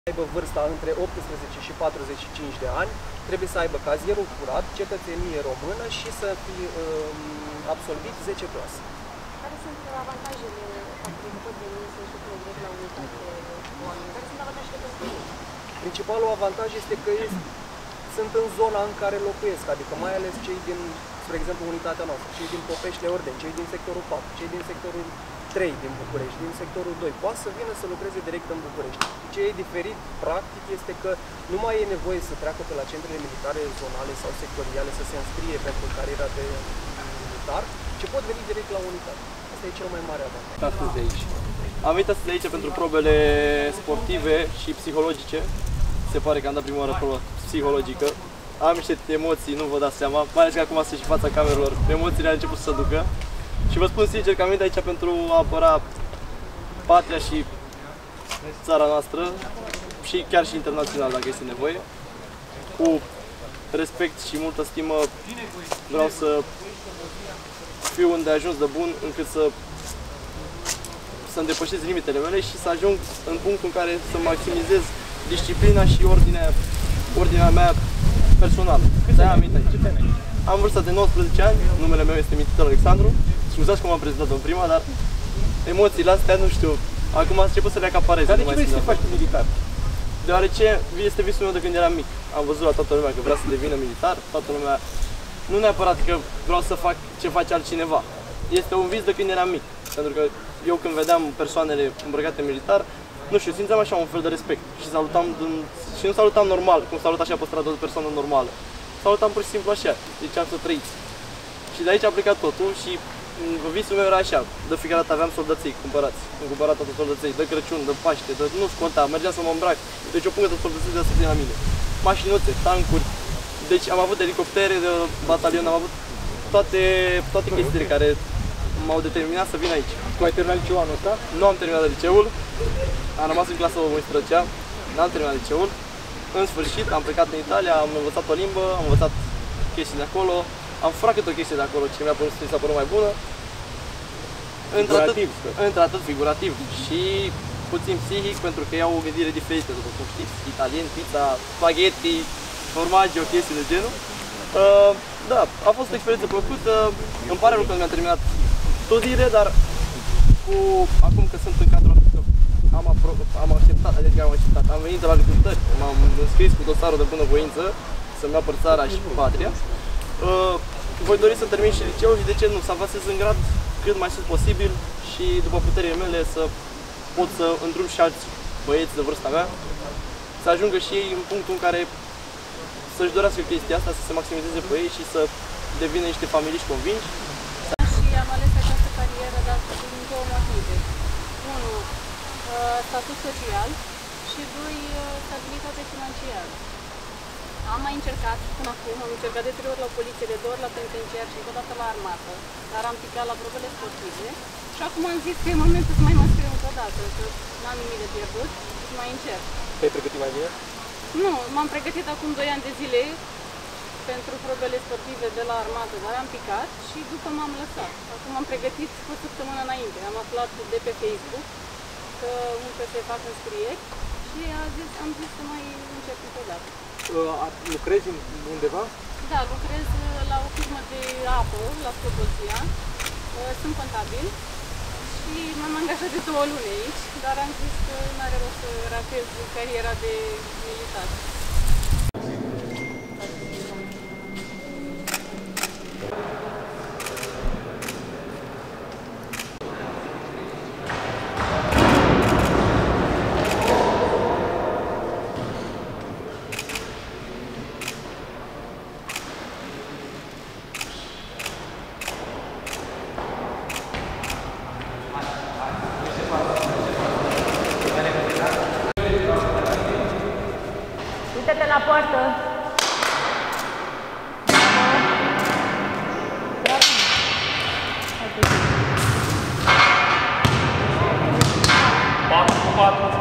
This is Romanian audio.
Aibă vârsta între 18 și 45 de ani, trebuie să aibă cazierul curat, cetățenie română și să fi absolvit 10 clase. Care sunt avantajele faptului că pot veni să lucreze direct la unitate oameni? Care sunt avantajele pentru ei? Principalul avantaj este că sunt în zona în care locuiesc, adică mai ales cei din, spre exemplu, unitatea noastră, cei din Popești-Leorden, cei din sectorul 4, cei din sectorul 3 din București, din sectorul 2, poate să vină să lucreze direct în București. Ce e diferit, practic, este că nu mai e nevoie să treacă pe la centrele militare zonale sau sectoriale să se înscrie pentru cariera de militar, ci pot veni direct la unitate. Asta e cel mai mare avantaj. Astăzi de aici. Am venit astăzi de aici pentru probele sportive și psihologice. Se pare că am dat prima oară probă psihologică. Am niște emoții, nu vă dați seama, mai ales că acum sunt și în fața camerelor, emoțiile au început să se ducă. Și vă spun sincer că am venit aici pentru a apăra patria și țara noastră și chiar și internațional, dacă este nevoie. Cu respect și multă stimă vreau să fiu îndeajuns de bun încât să-mi depășesc limitele mele și să ajung în punctul în care să maximizez disciplina și ordinea mea personală. Câți ani am venit aici? Am vârsta de 19 ani, numele meu este Mititel Alexandru. Scuzați că m-am prezentat în prima, dar emoțiile astea nu știu. Acum am început să le acaparez. Dar de ce vrei să te faci militar? Deoarece este visul meu de când eram mic. Am văzut la toată lumea că vrea să devină militar, toată lumea. Nu neapărat că vreau să fac ce face altcineva. Este un vis de când eram mic. Pentru că eu când vedeam persoanele îmbrăcate militar, nu știu, simțeam așa un fel de respect. Și nu salutam normal, cum salut așa pe stradă o persoană normală. Salutam pur și simplu așa, ziceam să trăiți. Și de aici a plecat totul și visul meu era așa, de fiecare dată aveam soldăței cumpărați. Am cumpărat toate soldăței, de Crăciun, de Paște, nu-ți conta, mergeam să mă îmbrac. Deci o pungă de soldăței de să fie la mine. Mașinuțe, tancuri, deci am avut elicoptere de batalion, am avut toate chestiile care m-au determinat să vin aici. Tu ai terminat liceul anul ăsta? Nu am terminat liceul, am rămas în clasa 11-a, n-am terminat liceul. În sfârșit am plecat în Italia, am învățat o limbă, am învățat chestii de acolo, am furat câte o chestie de acolo ce mi s-a părut mai bună. Într-atât figurativ și puțin psihic, pentru că iau o gândire diferită, după cum știți, italien, pizza, spaghetti, formaggio, chestii de genul. Da, a fost o experiență plăcută, îmi pare rău că mi-am terminat studiile, dar acum că sunt în cadrul am acceptat, am venit de la recrutări, m-am înscris cu dosarul de bunăvoință să-mi apăr țara și patria. Voi dori să termin și liceul și de ce nu, să avansez în grad cât mai sus posibil și după puterile mele să pot să îndrum și alți băieți de vârsta mea, să ajungă și ei în punctul în care să-și dorească chestia asta, să se maximizeze pe ei și să devină niște familiști convinși. Și am ales această carieră, dar din două motive. 1. Statut social și 2. Stabilitate financiară. Am mai încercat până acum, am încercat de 3 ori la poliție, de 2 ori la penitenciar și încă o dată la armată, dar am picat la probele sportive și acum am zis că e momentul să mai mă scriu încă o dată, că n-am nimic de pierdut și mai încerc. Te-ai pregătit mai bine? Nu, m-am pregătit acum 2 ani de zile pentru probele sportive de la armată, dar am picat și după m-am lăsat. Acum am pregătit o săptămână înainte, am aflat de pe Facebook că încă se fac înscrieri și am zis să mai încep încă o dată. Lucrezi undeva? Da, lucrez la o firmă de apă, la Slobozia. Sunt contabil și m-am angajat de 2 luni aici, dar am zis că nu are rost să ratez cariera de militar. Uite-te la poartă! Bravo! Bravo!